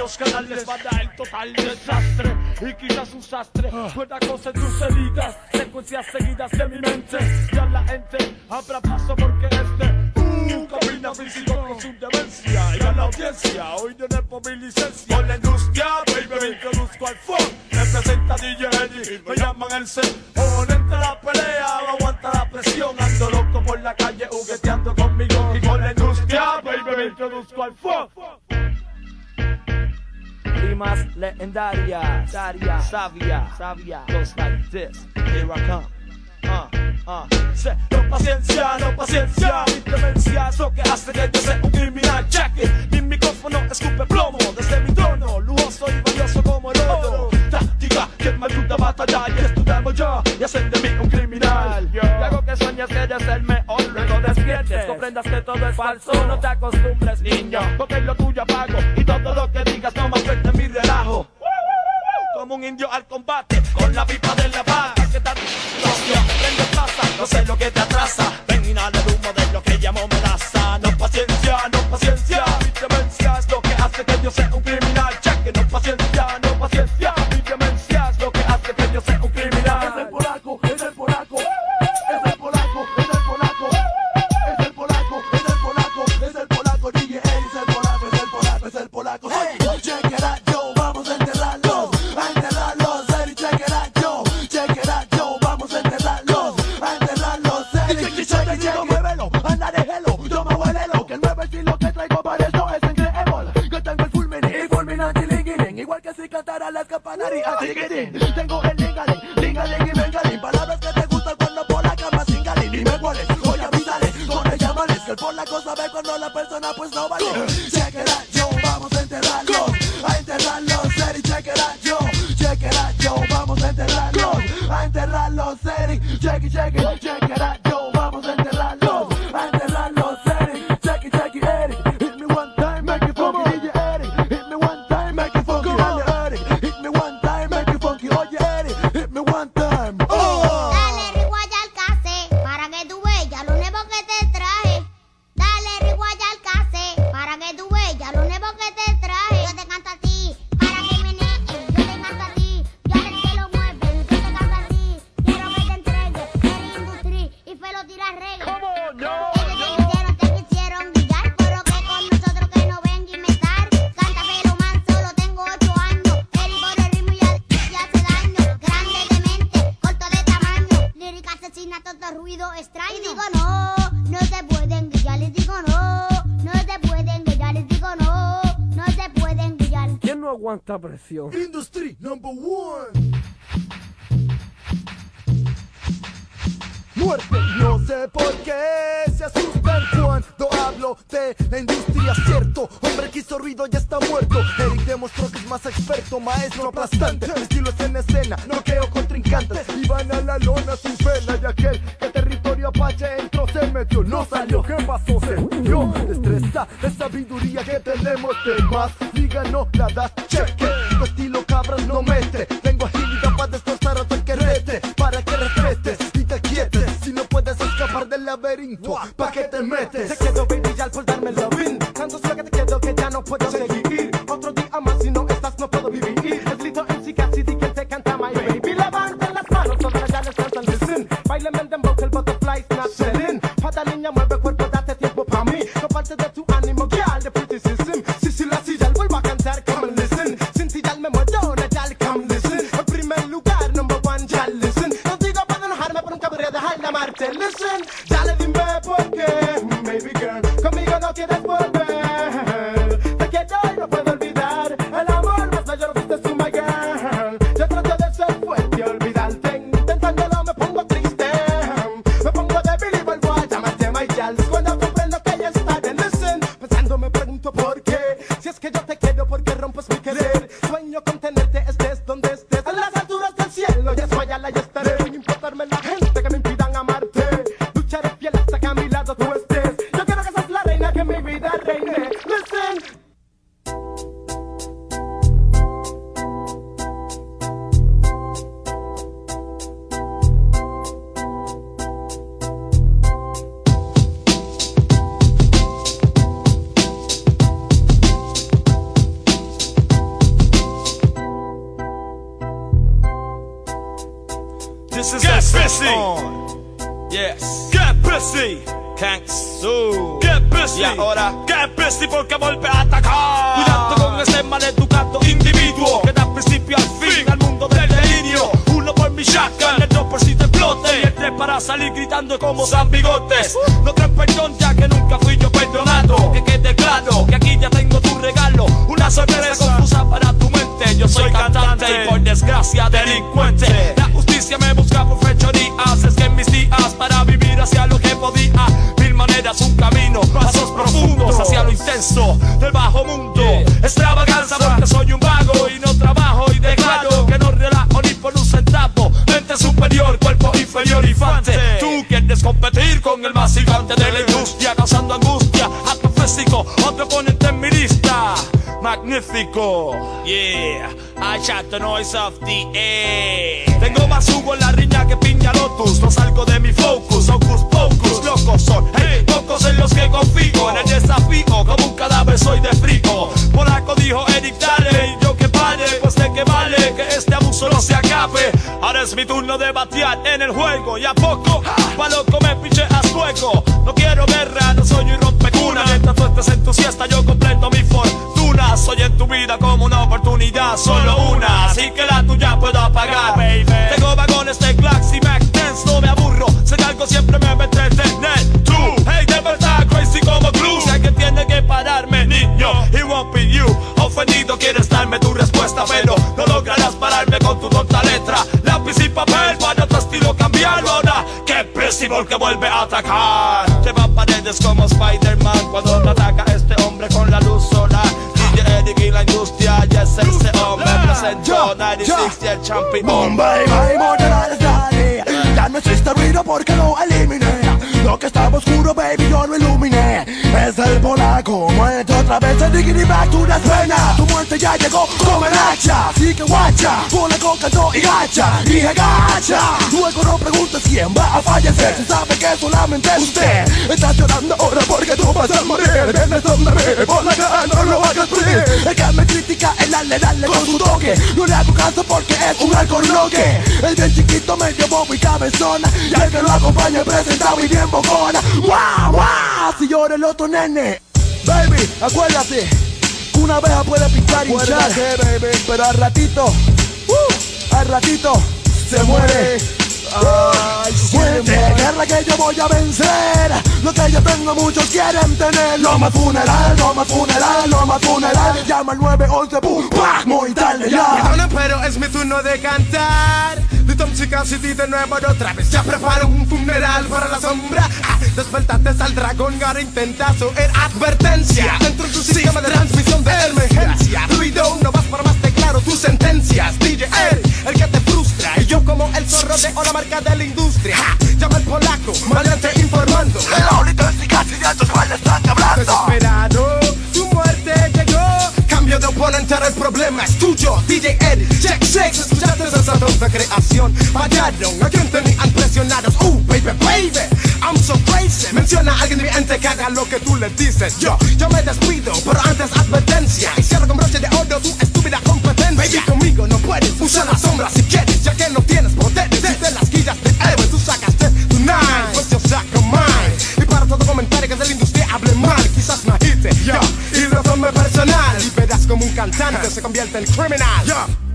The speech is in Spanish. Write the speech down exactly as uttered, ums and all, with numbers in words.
los canales va a dar el total desastre. Y quizás un sastre pueda coser tus heridas. Secuencias seguidas de mi mente. Ya la gente habrá paso porque este uh, camina físico con su demencia. Y a la audiencia hoy tiene por mi licencia. Con la industria, baby, me introduzco al funk. Me presenta D J Eddie, me llaman el C. Oponente a la pelea, no aguanta la presión. Ando loco por la calle jugueteando conmigo. Y con la industria, baby, me introduzco al funk. Rimas legendarias, sabia, sabia, sabia, goes like this, here I come, uh, uh. Sé, no paciencia, no paciencia, mi demencia es lo que hace que yo sea un criminal. Check it, mi micrófono escupe plomo desde mi trono, lujoso y valioso como el oro. Táctica que me ayuda a batallar y estudiamos ya y hacen de mí un criminal. Y hago que sueñes que eres el mejor, luego despiertes, comprendas que todo es falso, no te acostumbres, niño, porque lo tuyo apago y todo lo que digas no me afecta en mi relajo. Como un indio al combate, con la pipa de la paz. ¿Qué tal? Prende plaza, no sé lo que te atrasa. Ven, inhala el humo de lo que llamo melaza. No paciencia, no paciencia. Mi demencia es lo que hace que yo sea un criminal. Cheque, no paciencia, no paciencia. Mi demencia es lo que hace que yo sea un criminal. Es el polaco, es el polaco. Es el polaco, es el polaco. Es el polaco, es el polaco. Es el polaco, D J Eddie, es el polaco, es el polaco, es el polaco. Hey, check it out, yo, vamos a enterrarlo. A enterrarlos, Eddie, check it out, yo. Check it out, yo, vamos a enterrarlos. A enterrarlos, Eddie, check it, check it, check it. Muévelo, anda de hello, toma huélelo. Que el nuevo estilo que traigo para esto es increíble. Yo tengo el fulminante y fulminante linguilín. Igual que si cantara las campanarías, tiquitín. Tengo el lingalín, lingalín y bengalín. Palabras que te gustan cuando por la cama sin galín. Dime cuáles, oye avísale, con ella males. Que el polaco sabe cuando la persona pues no vale. Check it out, yo, vamos a enterrarlos. A enterrarlos, Eddie, check it out, yo. Check it out, yo, vamos a enterrarlos. A enterrarlos, Eddie, check it, check it, check it out, yo, vamos a enterrarlos. A enterrarlos, Eddie, check it, check it, Eddie. Hit me one time, make it funky, D J Eddie. Hit me one time, make it funky, Eddie. Hit me one time, make it funky, oye Eddie. Hit me one time. Oh. Dale riguaya al case, para que tú veas lo nuevo que te traje. Dale riguaya al case, para que tú veas lo nuevo que te traje. Yo te canto a ti, para que meneen. Yo te canto a ti, yo les que lo mueven. Yo te canto a ti, quiero que te entregues. Eres industria y fe lo tiras reggae. Come on, no. Ellos te quisieron, te quisieron guiar, pero que con nosotros que no venga a inventar. Canta pelo manso, lo tengo ocho años. El por el ritmo ya, ya hace daño. Grande de mente, corto de tamaño. Lírica asesina, todo ruido extraño. Y digo no, no se pueden guiar. Les digo no, no se pueden guiar. Les digo no, no se pueden guiar. ¿Quién no aguanta presión? Industry number one. Muerte, no sé por qué se asustan cuando hablo de la industria, cierto. Hombre que hizo ruido ya está muerto. Eric demostró que es más experto, maestro aplastante. Mi estilo es en escena, noqueo contrincantes. Y van a la lona sin pena. Y aquel que territorio apache entró, se metió, no salió. ¿Qué pasó? Se hundió. Destreza, de sabiduría que tenemos de más. Liga no la das, cheque. Tu estilo cabras no mete. Tengo agilidad para destrozar a tu que rete. Para que respetes y te quietes. Si no puedes escapar del laberinto, ¿pa' qué te metes? Te quedo baby ya por darme el lobin. Tanto solo que te quedo que ya no puedo seguir. Otro día más si no estás no puedo vivir. Es Lito M C Cassidy quien te canta my baby. Levanten las manos, todas ya les cantan listen. Bailame el dembow que el butterfly is not selling. Para niña mueve cuerpo, date tiempo pa' mí. No parte de tu ánimo, que al de criticism. Si si la silla vuelvo a cantar, come and listen. Sin ti ya me muero, na ya come listen. En primer lugar, number one, ya listen. No digo para enojarme, pero nunca podría dejar de amarte. Listen, ya le dime por qué, baby girl. Conmigo no quieres volver. Te quiero y no puedo olvidar. El amor más mayor fuiste tú, my girl. Yo trato de ser fuerte y olvidarte. Intentándolo me pongo triste. Me pongo débil y vuelvo a llamarte my girl. Cuando comprendo que ya está de listen. Pensando me pregunto por qué. Si es que yo te quiero, ¿por qué rompes mi querer? Sueño con tenerte, estés donde estés. A las alturas del cielo, ya soy allá, ya estaré. Sin importarme la gente que me impidan amarte. Lucharé fiel hasta que a mi lado tú estés. Yo quiero que seas la reina, que mi vida reine. Listen. this is Get the busy. on. Yes. Get busy. Kanks. So. Get busy. Y ahora. Get busy porque vuelve a atacar. Cuidado con ese maleducado individuo que da principio al fin al mundo del delirio. Uno por mi shotgun, el dos por si te explote, y el tres para salir gritando como San Bigotes. No creo en perdón ya que nunca fui yo perdonado. Que quede claro que aquí ya tengo tu regalo, una sorpresa confusa para tu mente. Yo soy cantante y por desgracia delincuente. La justicia me busca por fechorías. Es que en mis días para vivir hacia lo que podía, mil maneras, un camino, pasos profundos hacia lo intenso del bajo mundo. Extravaganza porque soy un vago y no trabajo, y declaro que no relajo ni por un centavo. Mente superior, cuerpo inferior, infante. Tú quieres competir con el más gigante de la industria, causando angustia, acto físico, otro oponente en mi lista. Magnífico. Yeah, I shot the noise of the air. Tengo más jugo en la riña que piña lotus. No salgo de mi focus, hocus pocus. Locos son, hey, pocos en los que confío. En el desafío, como un cadáver soy de frico. Polaco dijo Eric, dale, y yo que pare. Pues de que vale que este abuso no se acabe. Ahora es mi turno de batear en el juego. Y a poco, pa' loco me piché a sueco. No quiero guerra, no soy un rompecuna. Mientras tú estés entusiasta, yo completo mi fortuna. Soy en tu vida como una oportunidad, solo una, así que la tuya puedo apagar, baby. Tengo vagones de Glax y Mac Dance, no me aburro, sé que algo siempre me va a entretener. Tú, hey, de verdad, crazy como glue. Sé que tiene que pararme, niño, it won't be you. Ofendido quieres darme tu respuesta, pero no lograrás pararme con tu tonta letra. Lápiz y papel para otro estilo cambiarlo ahora. Que Percival que vuelve a atacar. Lleva paredes como Spider-Man cuando me ataca este hombre con la luz solar. D J Eric y la industria, ya es ese hombre. Presento noventa y seis y el champion. Bombay, my mortal dale. Ya no existe ruido porque lo eliminé. Lo que estaba oscuro, baby, yo lo iluminé. Es el polaco, muerte otra vez. El diggity back to the suena. Tu muerte ya llegó como el hacha. Así que guacha, polaco cantó y gacha. Dije gacha. Luego no preguntes quién va a fallecer. Se sabe que solamente usted está llorando ahora porque tú vas a morir. Vienes donde me por la gana, no lo hagas frío. El que me critica, el dale, dale con su toque. No le hago caso porque es un alcornoque. El bien chiquito, medio bobo y cabezona. Y el que lo acompaña presentado y bien bocona. ¡Guau, guau! Si llora el otro nene. Baby, acuérdate, una abeja puede picar y hinchar, baby, pero al ratito, uh, al ratito se muere. Ay, muerte, guerra que yo voy a vencer. Lo que yo tengo muchos quieren tener. Lo más funeral, lo más funeral, lo más funeral. Llama al nueve once, pum, ¡pah! Muy tarde ya. Perdona, pero es mi turno de cantar. De Toxicity de nuevo otra vez. Ya preparo un funeral para la sombra. Ah, despertate al dragón, ahora intenta subir advertencia. Dentro de tu sistema de transmisión de emergencia. Ruido, no vas para más de claro tus sentencias. D J Eric, el que te frustra. Y yo como el zorro de la marca de la industria. Ah, llama al polaco, maleante informando. La única casi de estos cuales están hablando. Desesperado, tu muerte llegó. Cambio de oponente, ahora el problema es tuyo. D J Eric, Check Six, escuchaste esa tonta creación. Fallaron, a quien tenían presionados. Uh, baby, baby, I'm so crazy. Menciona a alguien de mi ente que haga lo que tú le dices. Yo, yo me despido, pero antes advertencia. Y cierro con broche de oro tu estúpida competencia. Baby, conmigo no puedes usar la sombra si quieres, ya que no tienes poderes. Si te las guillas de héroe, tú sacaste tu nine, pues yo saco mine. Y para todo comentario que de la industria hable mal, quizás me agite, yo, y lo tome personal. Y verás como un cantante se convierte en criminal, yo.